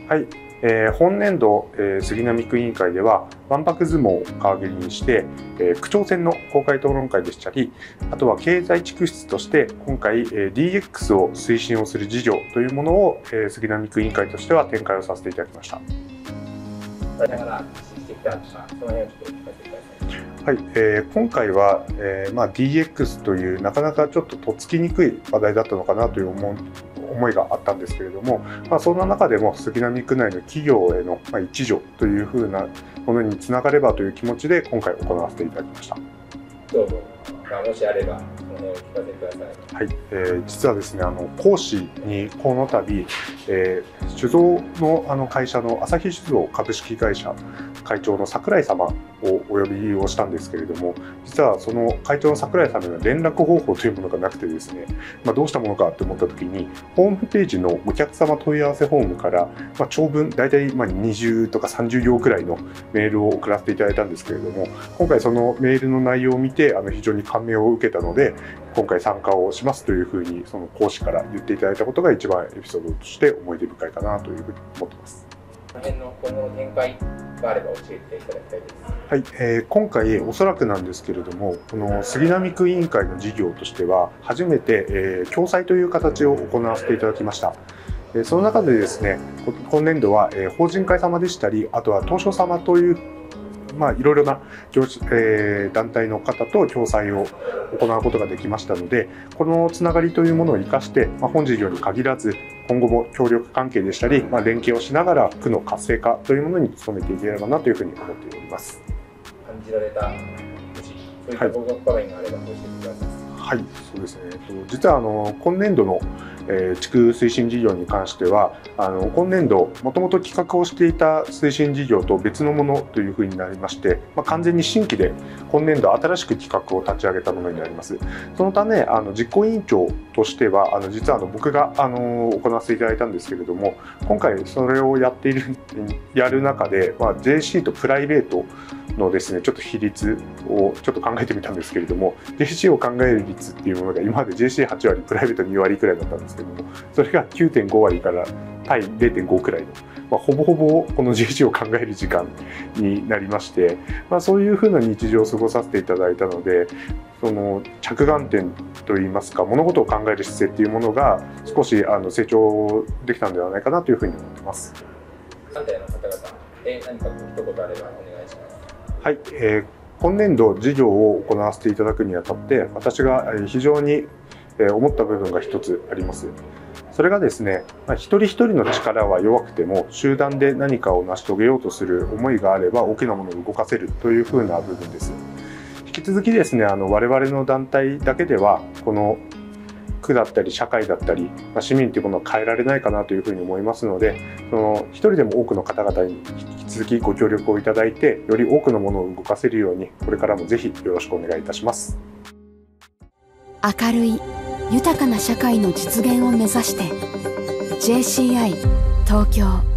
はい、本年度、杉並区委員会ではわんぱく相撲を皮切りにして、区長選の公開討論会でしたり、あとは経済地区室として今回、DX を推進をする事業というものを、杉並区委員会としては展開をさせていただきました。はい、今回は、DX というなかなかちょっととっつきにくい話題だったのかなという思いがあったんですけれども、そんな中でも杉並区内の企業への一助というふうなものにつながればという気持ちで今回行わせていただきました。 どうぞ、もしあればその辺を聞かせてください。 はい、実はですね、講師にこの度、酒造の会社の朝日酒造株式会社会長の櫻井様をお呼びをしたんですけれども、実はその会長の櫻井さんには連絡方法というものがなくてですね、どうしたものかと思った時にホームページのお客様問い合わせフォームから、長文大体20とか30行くらいのメールを送らせていただいたんですけれども、今回そのメールの内容を見て非常に感銘を受けたので、今回参加をしますというふうにその講師から言っていただいたことが一番エピソードとして思い出深いかなというふうに思っています。 この辺の今後の展開があれば教えていただきたいです。 はい、今回おそらくなんですけれども、この杉並区委員会の事業としては初めて、共催という形を行わせていただきました。その中でですね、今年度は、法人会様でしたり、あとは東証様といういろいろな団体の方と共催を行うことができましたので、このつながりというものを生かして、本事業に限らず今後も協力関係でしたり、連携をしながら区の活性化というものに努めていければなというふうに思っております。 感じられたそういった報告場面があれば教えてください。 はい、そうですね。実は今年度の地区推進事業に関しては今年度もともと企画をしていた推進事業と別のものというふうになりまして、完全に新規で今年度新しく企画を立ち上げたものになります。そのため実行委員長としては実は僕が行わせていただいたんですけれども、今回それをやる中で、JC とプライベートのですね、ちょっと比率をちょっと考えてみたんですけれども、 JC を考える率っていうものが今まで JC8 割プライベート2割くらいだったんですけども、それが 9.5 割から対 0.5 くらいの、ほぼほぼこの JC を考える時間になりまして、そういうふうな日常を過ごさせていただいたので、その着眼点といいますか、物事を考える姿勢っていうものが少し成長できたのではないかなというふうに思っています。 3代の方々で何か一言あればお願いします。 はい、今年度事業を行わせていただくにあたって、私が非常に思った部分が一つあります。それがですね、一人一人の力は弱くても集団で何かを成し遂げようとする思いがあれば大きなものを動かせるというふうな部分です。引き続きですね、我々の団体だけではこの区だったり社会だったり、市民というものは変えられないかなというふうに思いますので、一人でも多くの方々に引き続きご協力をいただいて、より多くのものを動かせるようにこれからもぜひよろしくお願いいたします。 明るい豊かな社会の実現を目指して JCI 東京。